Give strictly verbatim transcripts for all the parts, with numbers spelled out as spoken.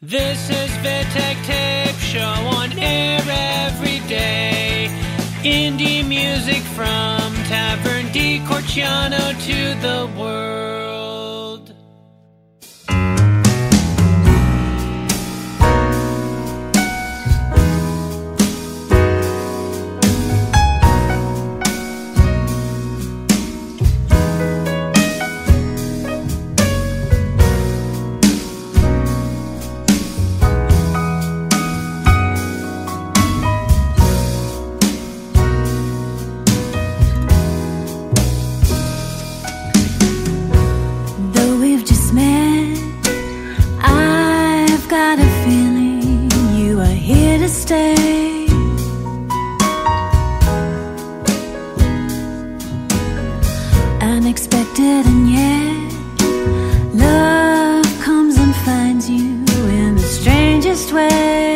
This is Vitek Tape Show on air every day. Indie music from Tavern di Corciano to the world. Stay. Unexpected, and yet love comes and finds you in the strangest way.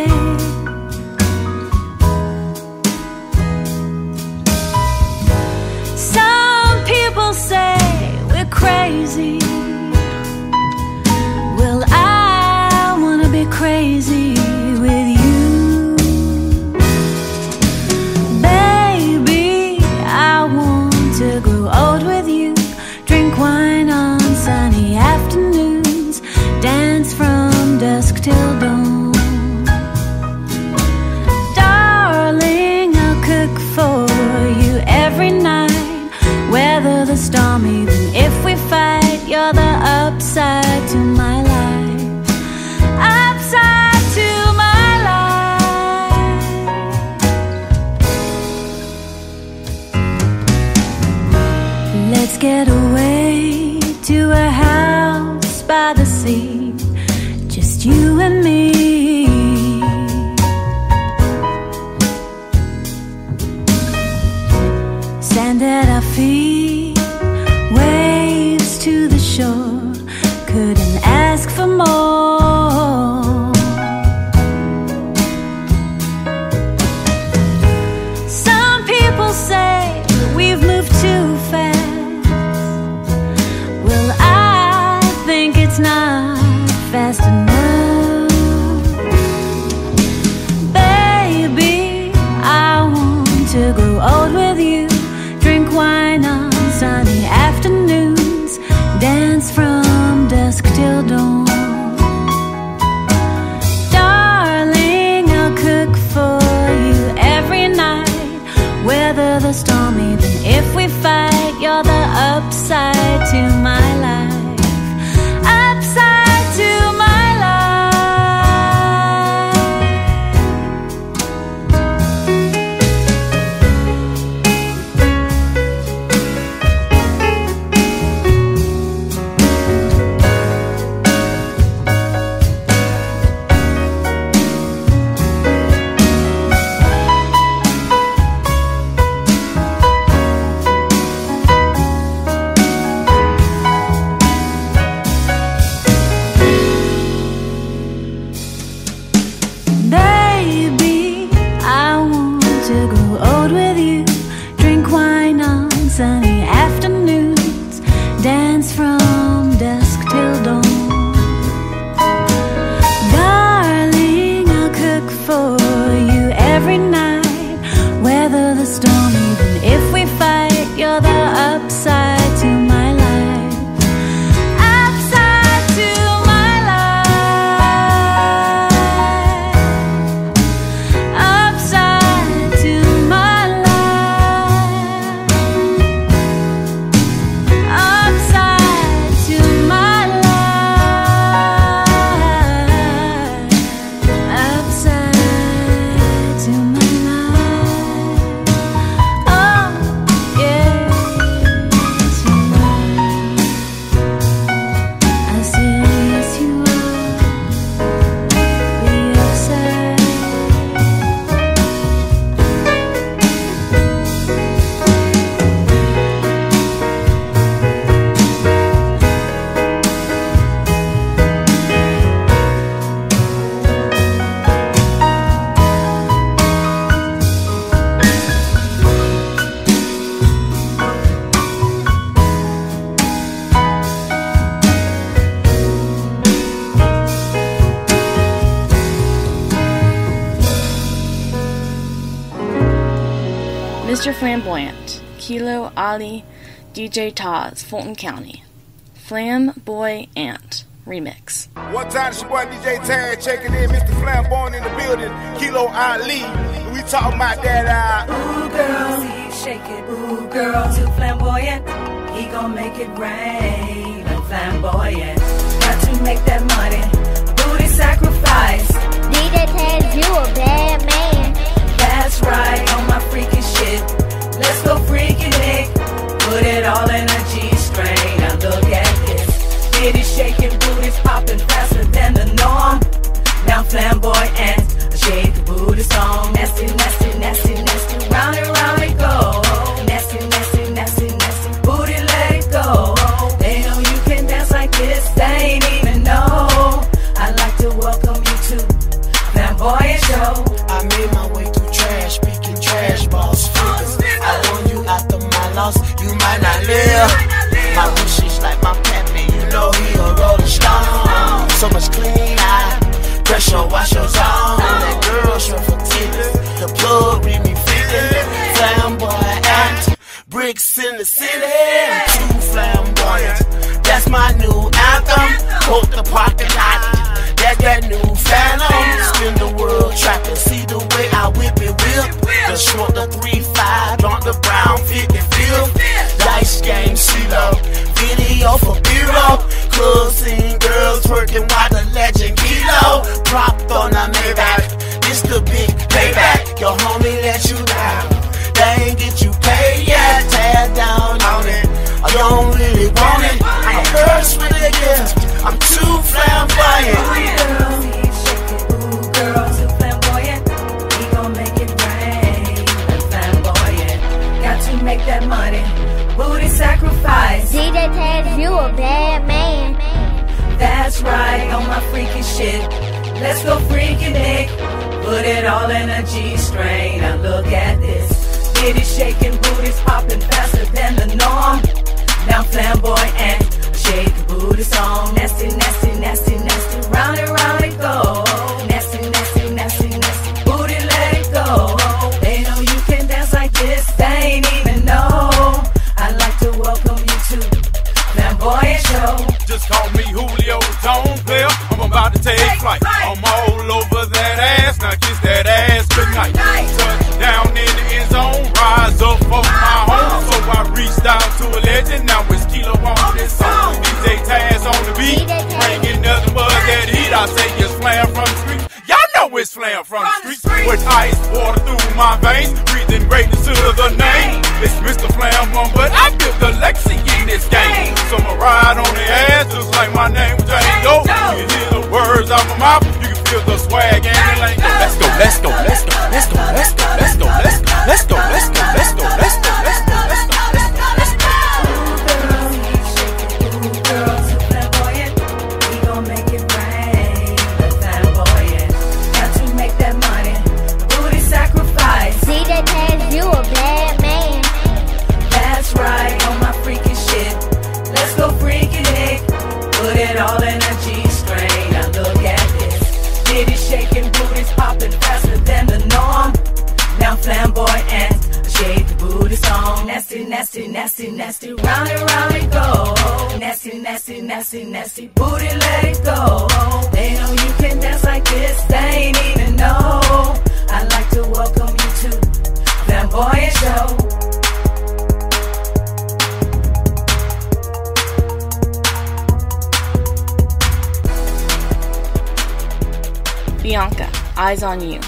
Some people say we're crazy. Well, I wanna be crazy with you. To grow old with you, drink wine on sunny afternoons, dance from dusk till dawn. Darling, I'll cook for you every night, weather the storm even if we fight. You're the upside to my life, upside to my life. Let's get away to a house by the sea, just you and me. Sand at our feet, waves to the shore, couldn't ask for more. Some people say we've moved too fast. Well, I think it's not fast enough. Baby, I want to grow old with you, drink wine on sunny afternoons, dance from dusk till dawn. Darling, I'll cook for you every night, weather the storm even if we fight. You're the upside to my life, upside to my Mister Flamboyant, Kilo Ali, D J Taz, Fulton County. Flamboyant remix. One time, it's your boy D J Taz checking in, Mister Flamboyant in the building, Kilo Ali. We talking about that. Uh, Ooh, girl, shake it, ooh, girl, too flamboyant. He gon' make it rain. I'm flamboyant. Got to make that money. Booty sacrifice. D J Taz, you a bad man. That's right, on my freaky shit. Let's go freaky Nick. Put it all in a G-string. Now look at this. Bitty shaking, booties popping faster than the norm. Now flamboyant, shake the booty song. Nasty, nasty, nasty, nasty. Round and round it go. Nasty, nasty, nasty, nasty. Booty, let it go. They know you can dance like this. They ain't even know. I'd like to welcome you to Flamboyant Show. I made my way through trash, speaking trash, boss figures. I want you after my loss, you might not live. My wish is like my pappy, you know he a rolling stone. So much clean eye, pressure wash your zone. That girl show for titties, the plug read me fitting. Flamboyant, bricks in the city, I'm too flamboyant. That's my new anthem, quote the parking lot. That's that new phantom. Spin the world trapping, see the way I whip it, whip. The short, the three five, drunk the brown, fifty fifth. Dice game, CeeLo, video for B-roll. Clubs and girls working while the legend Kilo. Propped on a Maybach, this the big payback. Your homie let you down, they ain't get you paid yet. Tear down on it, I don't really want it. I'm a curse with a gift, I'm too flamboyant. Make that money, booty sacrifice. D J Taz, you a bad man. That's right, on my freaky shit. Let's go freaky Nick. Put it all in a G-string. Now look at this. Bitty shaking, booties popping faster than the norm. Now flamboyant, shake the booty song. Nasty, nasty, nasty, nasty. Round and round it go. Nasty, nasty, nasty, nasty. Booty let it go. They know you can dance like this. They ain't even know. I'd like to welcome you to Flamboyant Show. Just call me Julio Tone Player. I'm about to take flight. I'm all over that ass. Now kiss that ass goodnight. Touchdown in the end zone. Rise up for my home. So I reached out to a legend. Now it's Kilo on this song. D J Taz on the beat. Bringing nothing but that heat. I say it's Flam from the street. Y'all know it's Flam from the street. With ice water through my veins. Breathing greatness to the name. It's Mister Flam on, but I built the legacy in this game. So I'ma ride on the ass just like my name was Django. You can hear the words out my mouth. You can feel the swag and the lingo. Let's go, let's go, let's go, let's go, let's go, let's go, let's go, let's go, let's go, let's go, let's go, let's go, let's go, let's go, let's go. Ooh, girl, so flamboyant. We gon' make it rain. Flamboyant. Got to make that money. Booty sacrifice. D J Taz, you a bad man. That's right, on my freaky shit. Let's go freaky Nick. Put it all in a G-string. Now look at this. Bitty shaking, booties popping faster than the norm. Now flamboyant, shake the booty song. Nasty, nasty, nasty, nasty. Round and round it go. Nasty, nasty, nasty, nasty. Booty let it go. They know you can dance like this. They ain't even know. I'd like to welcome you to Flamboyant Show. Bianca, Eyes on You.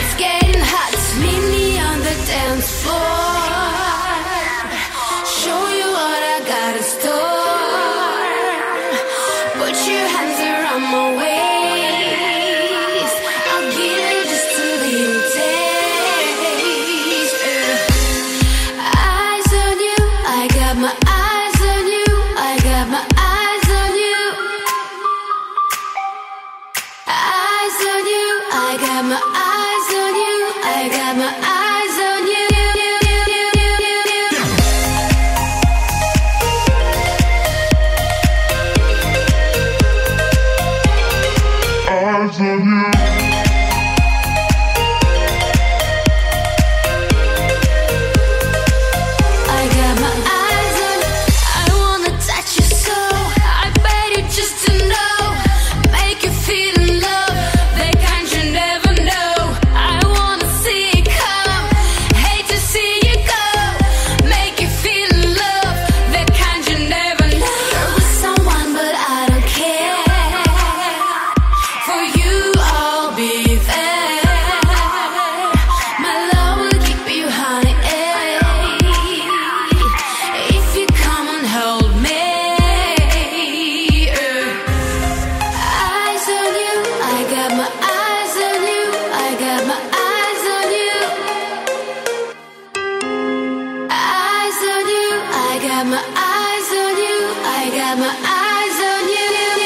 Show you got my eyes on you. I got my eyes on you.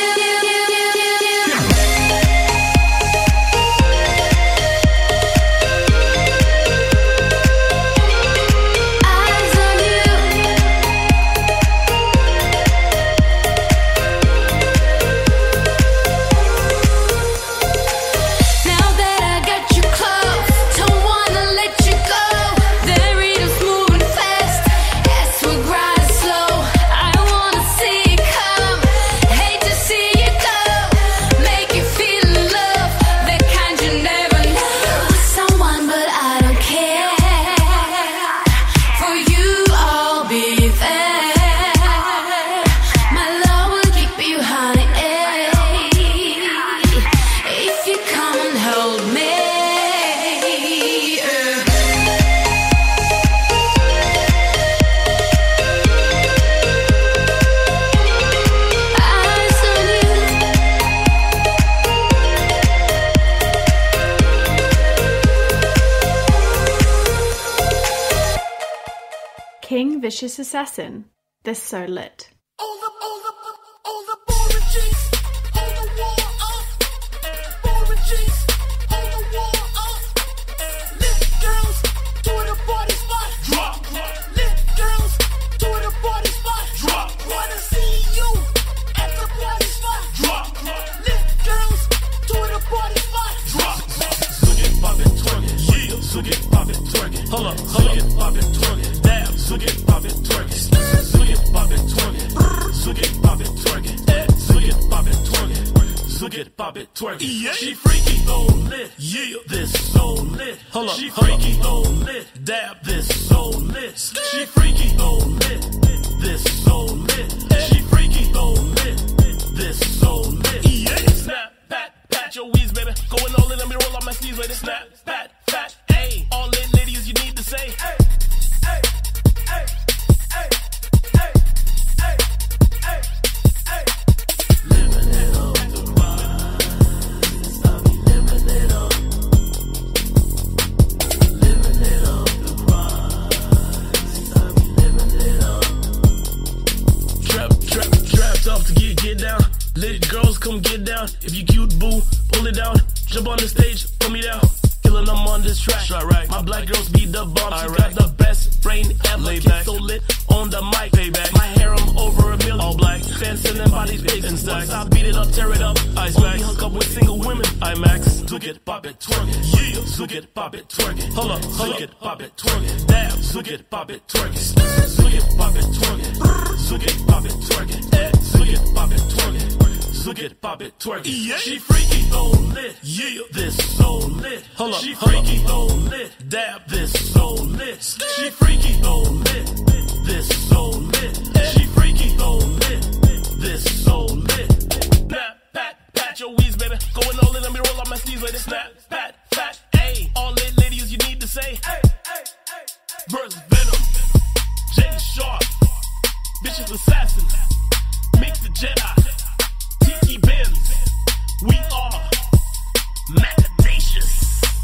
King Vicious Assassin, This So Lit. All the, all the, all the boring G's, all the war up. Boring G's, all the war up. Lit girls to the party spot. Drop. Lit girls to the party spot. Drop. Wanna see you at the party spot. Drop. Lit girls to the party spot. Drop. Zook it, pop it, twerk it. Yeah. Zook it, pop it, twerk it. Hold up, hold it, pop it, twerk it. Damn. Zook it, pop it, twerk it. Zook it, pop it, twerk it. Zook it, pop it, twerk it. Zook it, pop it, twerk it. Zook it, pop it, twerk it. Yeah. She freaky, so lit. Yeah. This so lit. Hold up, she freaky, so lit. Dab, this so lit. She freaky, so lit. This so lit. She freaky, so lit. This so lit. Yeah. Snap, pat, pat your wheeze, baby. Going all in, let me roll up my sleeves, baby. Snap, pat, pat, ayy. All in, ladies, you need to say, hey. Lit girls, come get down. If you cute, boo, pull it down. Jump on the stage, pull me down. Killing them on this track. Right, right. My black girls be the bomb. She right. Got the best brain ever. Lay back. So lit on the mic. Payback. My harem over a million. All black. Fans selling bodies big and stacks. I beat it up, tear it up. Ice back. Hook up with single women. IMAX. Zook it, pop it, twerk it. Yeah. Zook it, pop it, twerk it. Hold up, hold it, pop it, twerk it. Damn. Zook it, pop it, twerk it. Zook it, pop it, twerk it. Zook it, pop it, twerk it. Zook it, pop it, twerk it. Zook it, pop it, twerk it. Yeah. She freaky, so lit. Yeah. This so lit. Hold up, she freaky, so lit. Dab, this so lit. She freaky, so lit. This so lit. She freaky, so lit. This so lit. Snap, pat, pat your wheeze, baby. Going all in, let me roll up my sleeves, lady. Snap, pat, pat, ayy. All lit ladies, you need to say, hey, hey, hey. Verse Venom, Jay Sharp, Vicious Assassin, Mix the Jedi. Tiki Benz, we are Macadacious.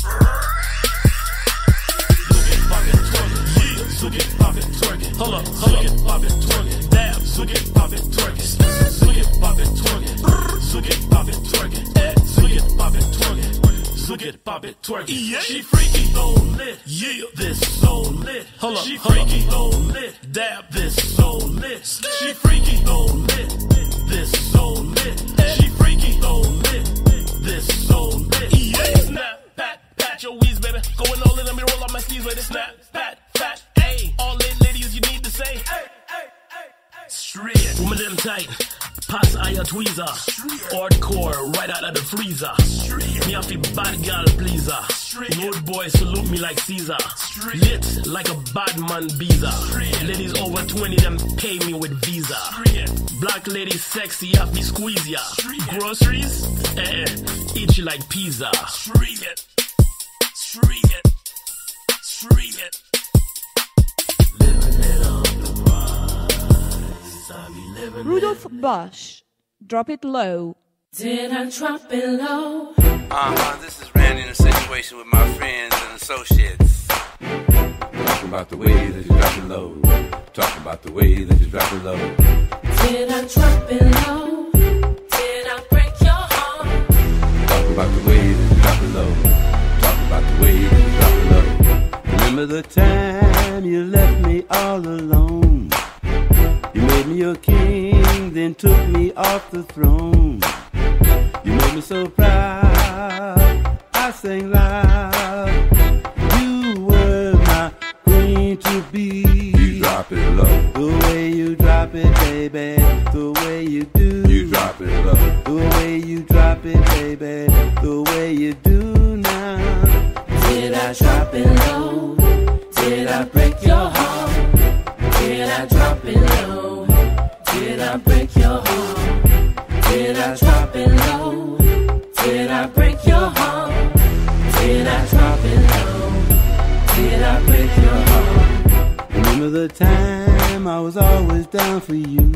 Zook it, pop it, twerk it. Yeah. Zook it, pop it, twerk it. Hold up, hold it, pop it, twerk it. Damn, zook it, pop it, twerk it. Zook it, pop it, twerk it. Zook it, pop it, twerk it. Zook it, pop it, twerk it. Zook it, pop it, twerk it. Yeah. She freaky, so lit. Yeah. This so lit. Hold up, she freaky, so lit. Dab, this so lit. She freaky, so lit. This so lit. She freaky, so lit. This so lit. Yeah. Snap, pat, pat your wheeze, baby. Going all in, let me roll up my sleeves, baby. Snap, pat, pat, ayy. All in, ladies, you need to say, hey, hey, hey, hey. Straight, woman them tight. Pass eye tweezer. Hardcore, right out of the freezer. Straight. Me off a bad girl pleaser. Road boy salute me like Caesar. Straight. Lit like a bad man visa. Ladies over twenty, them pay me with Visa. Straight. Black lady sexy, have me squeeze ya. Straight. Groceries, eh, eh, eat you like pizza. Stream it, stream it, stream it. Living it on the rise. I be living Rudolph Bush, Drop It Low. Did I drop it low? Uh-huh, this is Randy in a situation with my friends and associates. about the way that you drop it low. Talk about the way that you drop it low. Did I drop it low? Did I break your heart? Talk about the way that you drop it low. Talk about the way that you drop it low. Remember the time you left me all alone? You made me your king, then took me off the throne. You made me so proud, I sang loud. You were my queen to be. You drop it low. The way you drop it, baby, the way you do. You drop it low. The way you drop it, baby, the way you do now. Did I drop it low? Did I break your heart? Did I drop it low? Did I break your heart? Did I drop it low? Did I break your heart? Did I drop it low? Did I break your heart? Remember the time I was always down for you.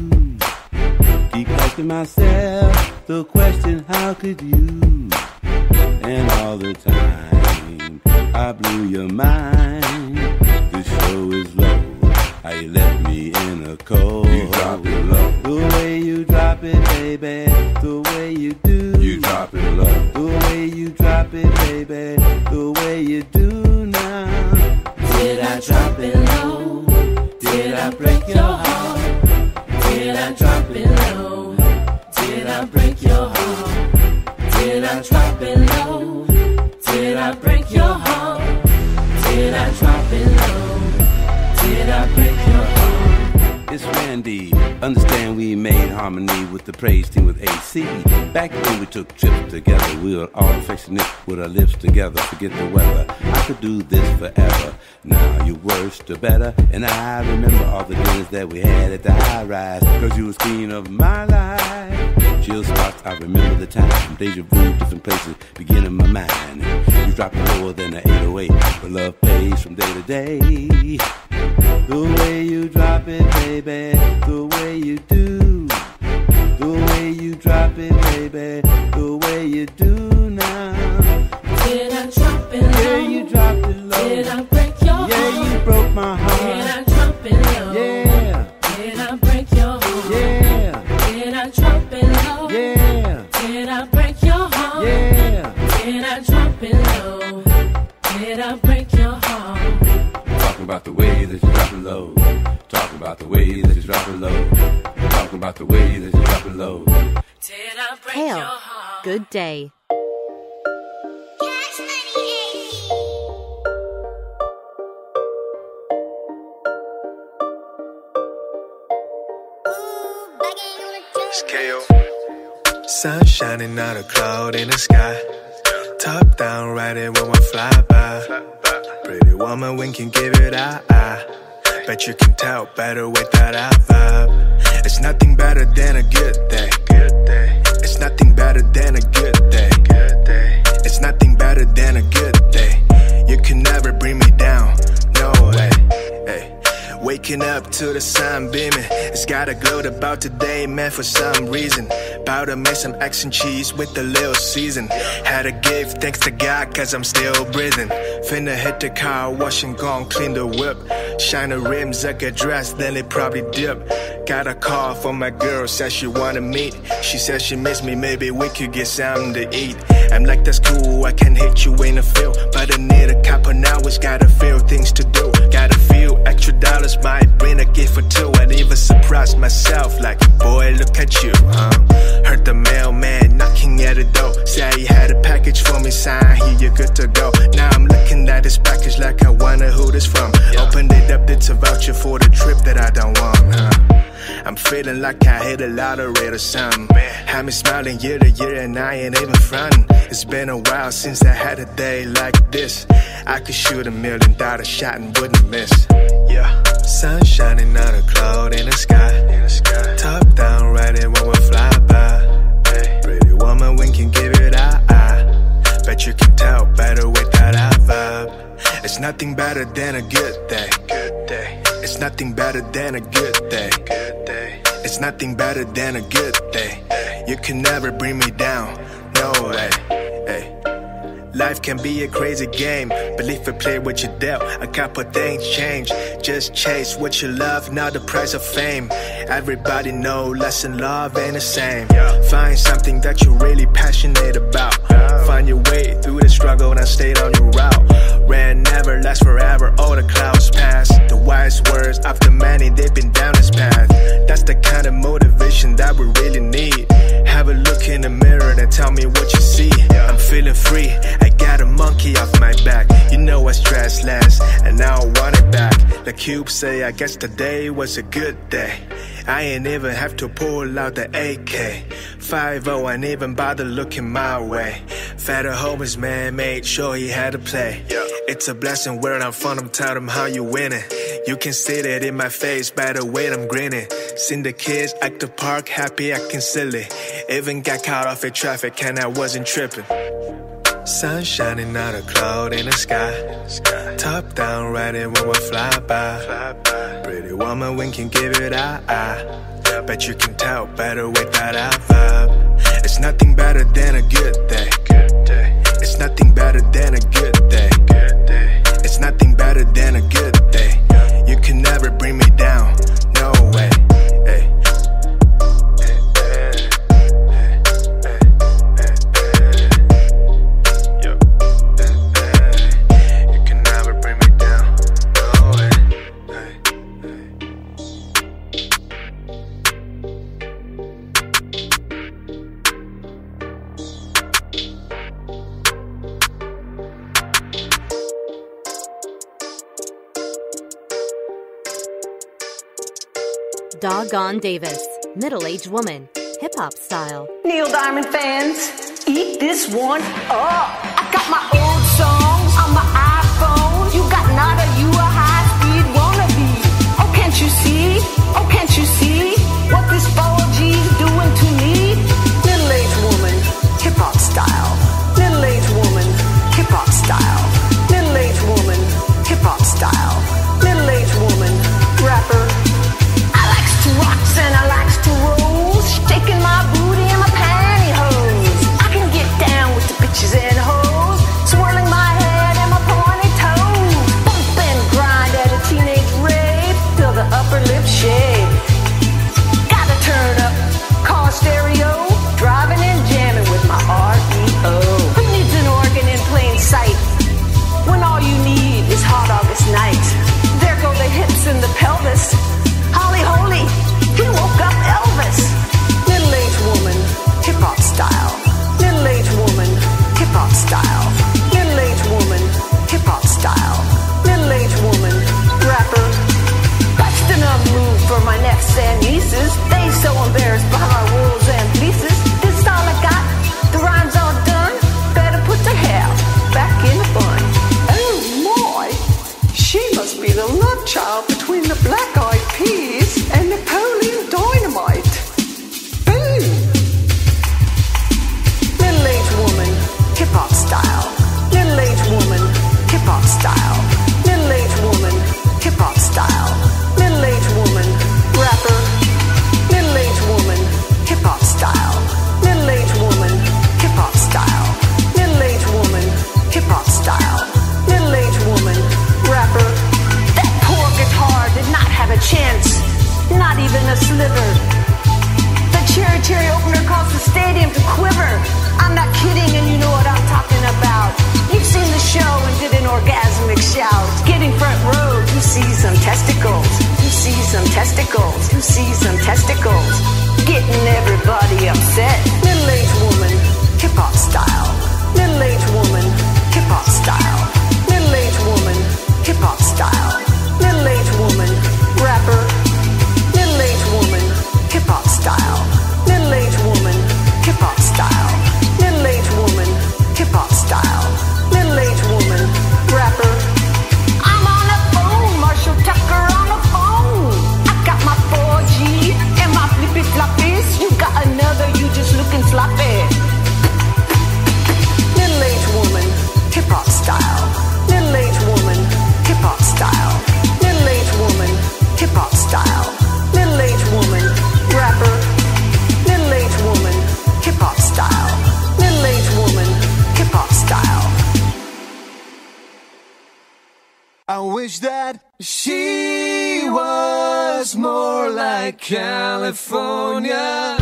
Keep asking myself the question, how could you? And all the time I blew your mind. The show is low, how you left me in a cold. You drop it low. The way you drop it, baby, the way you do. You drop it low. The way you drop it, baby, the way you do now. Did I drop it low? Did I break your heart? Did I drop it low? Did I break your heart? Did I drop it low? Did I break your heart? Did I drop it low? Did I break your heart? It's Randy. Understand we made harmony with the praise team with A C. Back when we took trips together, we were all affectionate with our lips together. Forget the weather, I could do this forever. Now you worse to better, and I remember all the dinners that we had at the high rise. Cause you was queen of my life. Chill spots, I remember the time. Deja vu, different places begin in my mind. You drop it lower than the eight oh eight, but love pays from day to day. The way you drop it, baby, the way you do. The way you drop it, baby, the way you do now. Did I drop it low? Yeah, you dropped it low. Did I break your heart? Yeah, you broke my heart. Did I drop it low? Yeah. Did I break your heart? Yeah. Did I drop it low? Yeah. Did I break your heart? Yeah. Did I drop it low? Did I break your heart? Talking about the way that you drop it low. Talking about the way that you drop it low. Talking about the way that you drop it low. Did I break Hail. your heart? Good day. It's K O. Sun shining, not a cloud in the sky. Top down, riding when we fly by. Pretty woman, when can give it eye. Bet you can tell better with that eye vibe. It's nothing better than a good day. It's nothing better than a good day. It's nothing better than a good day. You can never bring me down, no way. Hey. Waking up to the sun beaming. It's got a glow about today, man, for some reason. About to make some eggs and cheese with a little season. Had a gift, thanks to God, cause I'm still breathing. Finna hit the car, wash and go and clean the whip. Shine the rims, I get dressed, then it probably dip. Got a call from my girl, said she wanna meet. She said she miss me, maybe we could get something to eat. I'm like, that's cool, I can hit you in the field. But I need a couple hours, got a few things to do. Got a few extra dollars, might bring a gift or two. And even surprise myself, like, boy, look at you, huh? Heard the mailman knocking at the door. Said he had a package for me, sign here, you're good to go. Now I'm looking at this package like I wonder who this from. Yeah. Opened it up, it's a voucher for the trip that I don't want, huh? I'm feeling like I hit a lottery or something. Had me smiling year to year and I ain't even frontin'. It's been a while since I had a day like this. I could shoot a million dollar shot and wouldn't miss. Yeah. Sun shining, not a cloud in the sky. Top down, riding when we fly by. Pretty woman, when can give it eye. Bet you can tell better with that eye vibe. It's nothing better than a good day. It's nothing better than a good day. It's nothing better than a good day. You can never bring me down, no way. Hey. Life can be a crazy game, but if you play what you dealt, a couple things change. Just chase what you love, not the price of fame. Everybody know lesson love ain't the same. Find something that you're really passionate about. Find your way through the struggle and stay on your route. Rain never lasts forever, all the clouds pass. The wise words of the many, they've been down this path. That's the kind of motivation that we really need. Have a look in the mirror and tell me what you see. I'm feeling free, I got a monkey off my back. You know I stress less, and now I want it back. The cube say, I guess today was a good day. I ain't even have to pull out the A K. five oh, I ain't even bother looking my way. Fatter homies, man, made sure he had to play. It's a blessing where I'm from, I'm tell them how you winning. You can see that in my face by the way I'm grinning. Seen the kids at the park, happy acting silly. Even got caught off in traffic and I wasn't tripping. Sun shining out a cloud in the sky. Top down, riding when we fly by. Pretty woman, we can give it a bet you can tell better with that I vibe. It's nothing better than a good day. It's nothing better than a good day. It's nothing better than a good day. You can never bring me down, no way. Hey. Doggone Davis, middle-aged woman, hip-hop style. Neil Diamond fans, eat this one up. I got my old songs on my iPhone. You got nada, you a high-speed wannabe. Oh, can't you see? Oh, can't you see what this four G's doing to me? Middle-aged woman, hip-hop style. Middle-aged woman, hip-hop style. Middle-aged woman, hip-hop style. Middle-aged woman, rapper. Rocks and I likes to roll, shaking my booty and my pantyhose. I can get down with the bitches and hoes, swirling my head and my pointy toes. Bump and grind at a teenage rave, till the upper lip shave. Gotta turn up, car stereo, driving and jamming with my R E O. Who needs an organ in plain sight, when all you need is hot August night? There go the hips and the pelvis. Holly holy, he woke up Elvis. Middle-aged woman, hip-hop style. Middle-aged woman, hip-hop style. Middle-aged woman, hip-hop style. Middle-aged woman, rapper. Busting a move for my nephews and nieces. They so embarrassed by my rules and pieces. This is all I got, the rhyme's all done. Better put the hair back in the bun. Oh my, she must be the love child between the Black-Eyed Peas and Napoleon Dynamite. Boom! Middle-aged woman, hip-hop style. Middle-aged woman, hip-hop style. Middle-aged woman, hip-hop style. Middle-aged woman, rapper. Middle-aged woman, hip-hop style. Middle-aged woman, hip-hop style. Middle-aged woman, hip-hop style. Middle-aged woman, rapper. That poor guitar did not have a chance, not even a sliver. The Cherry Cherry opener caused the stadium to quiver. I'm not kidding, and you know what I'm talking about. You've seen the show and did an orgasmic shout. Getting front row to see some testicles, to see some testicles, to see some testicles. Getting everybody upset. Middle-aged woman, hip-hop style. Middle-aged woman, hip-hop style. Middle-aged woman, hip-hop style. Middle-aged woman, rapper. Middle-aged woman, hip-hop style. Middle-aged woman, hip-hop style. Middle-aged woman, hip-hop style. Middle-aged woman, rapper. I'm on the phone, Marshall Tucker on the phone. I got my four G and my flippy floppies. You got another, you just look wish that she was more like California.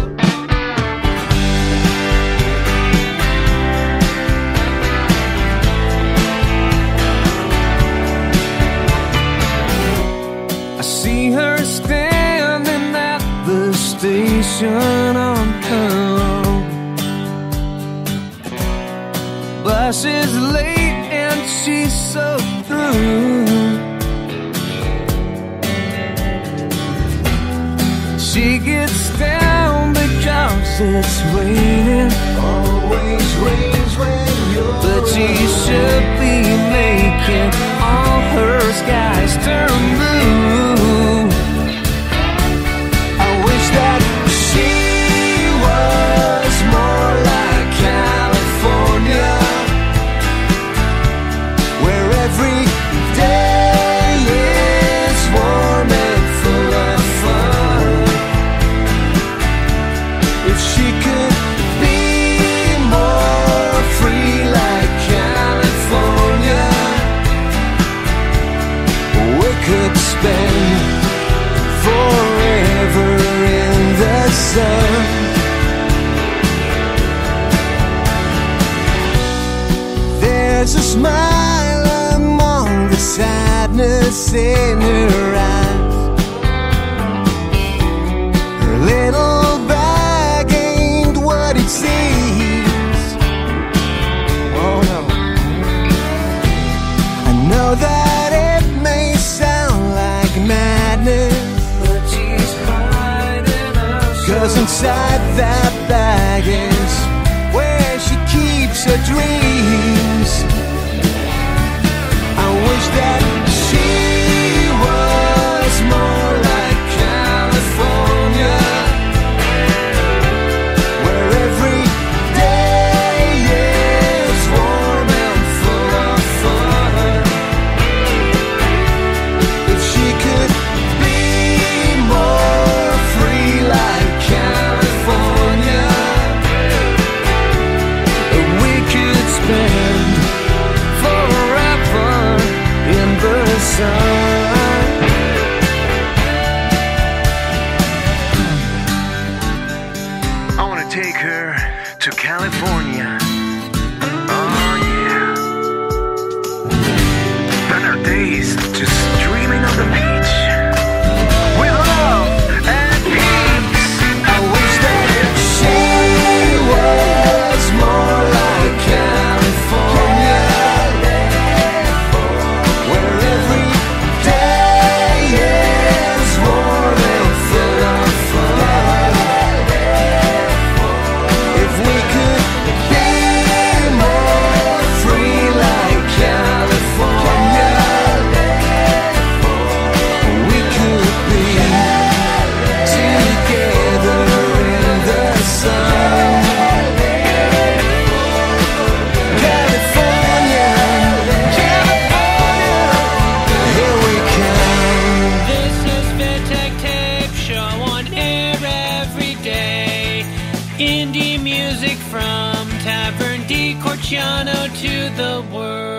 I see her standing at the station on her own. Bus is late and she's so through. She gets down because it's raining. Always rains when you're But she should be making all her skies turn blue. I wish that she was more like California, where every day is warm and full of fun. If she could be more free like California, we could spend forever in the sun. There's a smile among the sadness in her eyes. Her little bag ain't what it seems. Oh no. I know that it may sound like madness, but she's hiding her soul. 'Cause inside that bag is where she keeps her dreams. I wish that she was more like California, where every day is warm and full of fun. If she could be more free like California, we could spend forever in the sun. I wanna take her to California. Oh yeah. Spend her days just dreaming of the beach with love and peace. I wish that she was more like California, where every day is warm and full of fun. If we could be more free like California, we could be together in the sun. California, California, here we come. This is Vittek Tape Show on air every day. Indie music from Tavern di Corciano to the world.